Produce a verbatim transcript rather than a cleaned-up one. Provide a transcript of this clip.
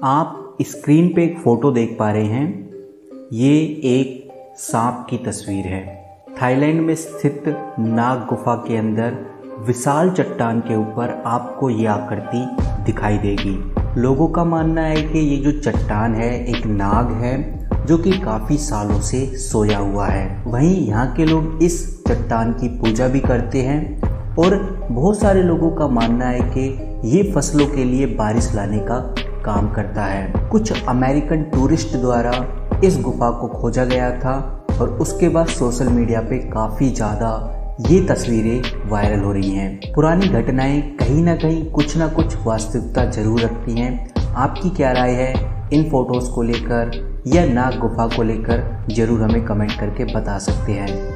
आप स्क्रीन पे एक फ़ोटो देख पा रहे हैं। ये एक सांप की तस्वीर है। थाईलैंड में स्थित नाग गुफा के अंदर विशाल चट्टान के ऊपर आपको ये आकृति दिखाई देगी। लोगों का मानना है कि ये जो चट्टान है एक नाग है जो कि काफ़ी सालों से सोया हुआ है। वहीं यहाँ के लोग इस चट्टान की पूजा भी करते हैं और बहुत सारे लोगों का मानना है कि ये फसलों के लिए बारिश लाने का काम करता है। कुछ अमेरिकन टूरिस्ट द्वारा इस गुफा को खोजा गया था और उसके बाद सोशल मीडिया पे काफ़ी ज़्यादा ये तस्वीरें वायरल हो रही हैं। पुरानी घटनाएं कहीं ना कहीं कुछ ना कुछ वास्तविकता जरूर रखती हैं। आपकी क्या राय है इन फोटोज़ को लेकर या नाग गुफा को लेकर, जरूर हमें कमेंट करके बता सकते हैं।